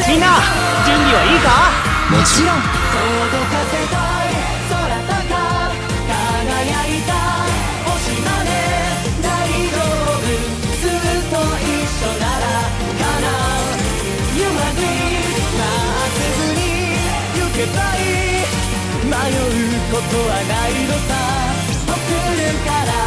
みんな準備はいいか？ もちろん。 届かせたい空高輝いた星まで大丈夫ずっと一緒なら叶う夢にまっすぐに行けばいい迷うことはないのさ送るから